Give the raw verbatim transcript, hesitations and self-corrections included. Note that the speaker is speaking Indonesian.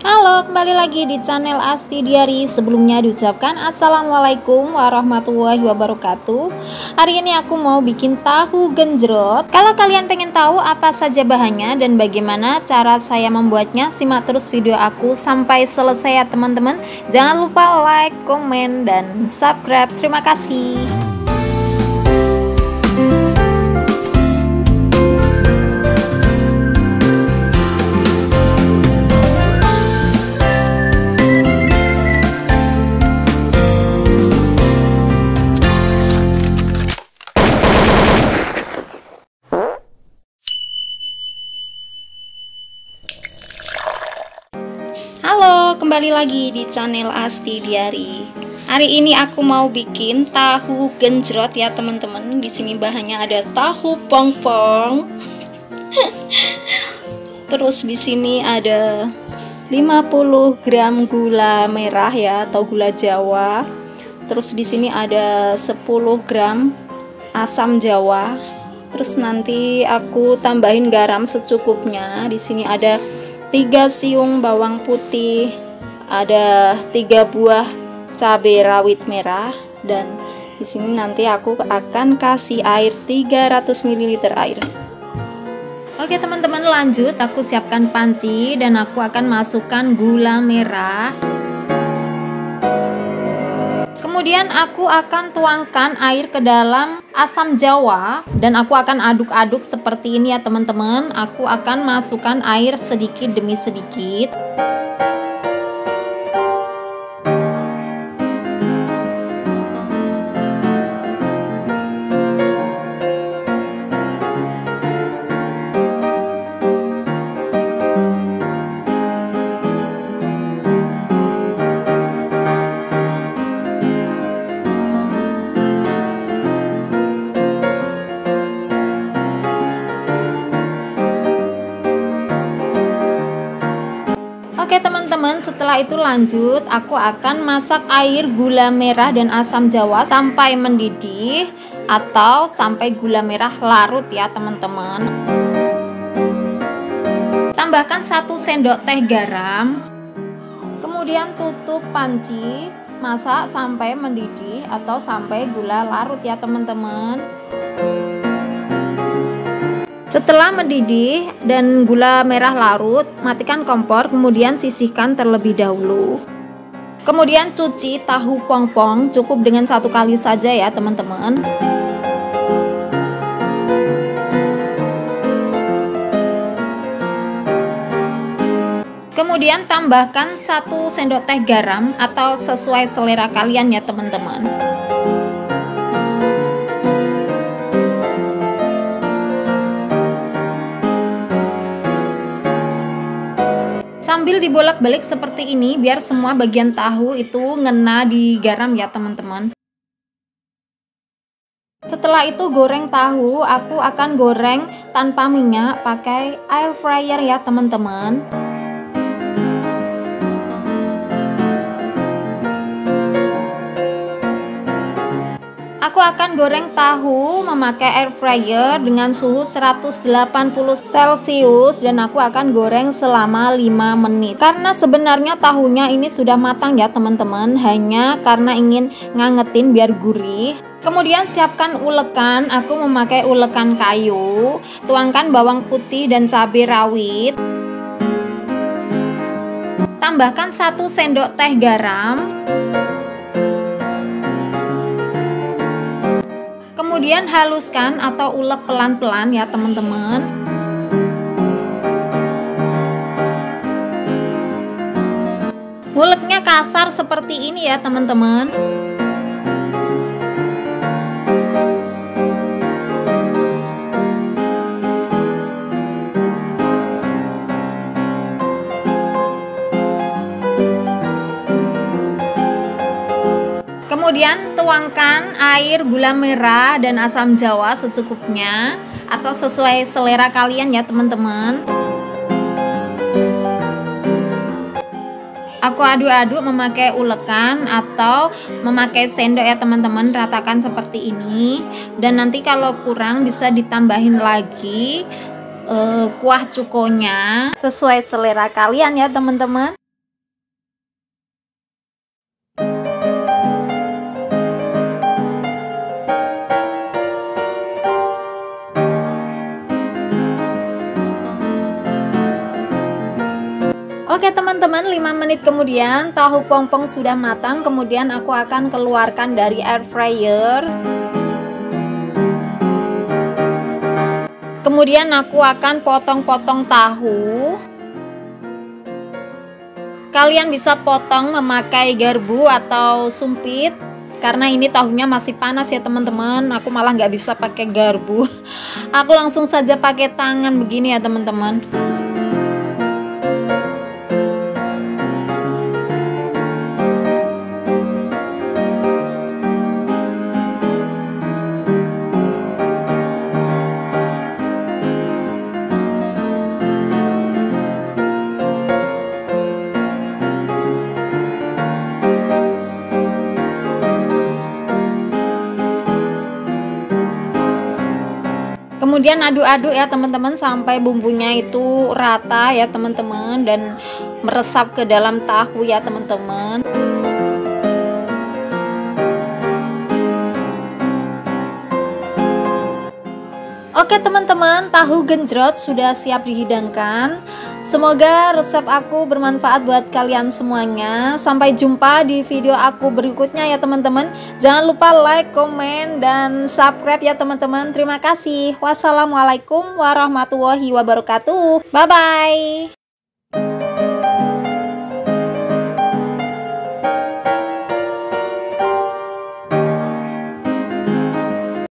Halo, kembali lagi di channel Asti Diary. Sebelumnya diucapkan Assalamualaikum warahmatullahi wabarakatuh. Hari ini aku mau bikin tahu genjrot. Kalau kalian pengen tahu apa saja bahannya dan bagaimana cara saya membuatnya, simak terus video aku sampai selesai ya teman-teman. Jangan lupa like, komen, dan subscribe. Terima kasih. Halo, kembali lagi di channel Asti Diary. Hari ini aku mau bikin tahu genjrot ya teman-teman. Di sini bahannya ada tahu pongpong. Terus di sini ada lima puluh gram gula merah ya atau gula Jawa. Terus di sini ada sepuluh gram asam Jawa. Terus nanti aku tambahin garam secukupnya. Di sini ada tiga siung bawang putih, ada tiga buah cabai rawit merah, dan di sini nanti aku akan kasih air tiga ratus mililiter air. Oke teman-teman, lanjut aku siapkan panci dan aku akan masukkan gula merah. Kemudian aku akan tuangkan air ke dalam asam Jawa dan aku akan aduk-aduk seperti ini ya teman-teman. Aku akan masukkan air sedikit demi sedikit. Oke teman-teman, setelah itu lanjut aku akan masak air gula merah dan asam Jawa sampai mendidih atau sampai gula merah larut ya teman-teman. Tambahkan satu sendok teh garam. Kemudian tutup panci, masak sampai mendidih atau sampai gula larut ya teman-teman. Setelah mendidih dan gula merah larut, matikan kompor, kemudian sisihkan terlebih dahulu. Kemudian cuci tahu pongpong, cukup dengan satu kali saja ya teman-teman. Kemudian tambahkan satu sendok teh garam atau sesuai selera kalian ya teman-teman. Sambil dibolak-balik seperti ini biar semua bagian tahu itu ngena di garam ya teman-teman. Setelah itu goreng tahu, aku akan goreng tanpa minyak pakai air fryer ya teman-teman. Aku akan goreng tahu memakai air fryer dengan suhu seratus delapan puluh celcius dan aku akan goreng selama lima menit. Karena sebenarnya tahunya ini sudah matang ya teman-teman, hanya karena ingin ngangetin biar gurih. Kemudian siapkan ulekan, aku memakai ulekan kayu. Tuangkan bawang putih dan cabai rawit. Tambahkan satu sendok teh garam. Kemudian haluskan atau ulek pelan-pelan ya teman-teman. Nguleknya kasar seperti ini ya teman-teman. Kemudian tuangkan air gula merah dan asam Jawa secukupnya atau sesuai selera kalian ya teman-teman. Aku aduk-aduk memakai ulekan atau memakai sendok ya teman-teman, ratakan seperti ini. Dan nanti kalau kurang bisa ditambahin lagi uh, kuah cukonya sesuai selera kalian ya teman-teman. Oke teman-teman, lima menit kemudian tahu pongpong sudah matang. Kemudian aku akan keluarkan dari air fryer. Kemudian aku akan potong-potong tahu. Kalian bisa potong memakai garpu atau sumpit, karena ini tahunya masih panas ya teman-teman. Aku malah nggak bisa pakai garpu. Aku langsung saja pakai tangan begini ya teman-teman. Kemudian aduk-aduk ya teman-teman sampai bumbunya itu rata ya teman-teman, dan meresap ke dalam tahu ya teman-teman. Oke teman-teman, tahu genjrot sudah siap dihidangkan. Semoga resep aku bermanfaat buat kalian semuanya. Sampai jumpa di video aku berikutnya ya teman-teman. Jangan lupa like, komen, dan subscribe ya teman-teman. Terima kasih. Wassalamualaikum warahmatullahi wabarakatuh. Bye-bye.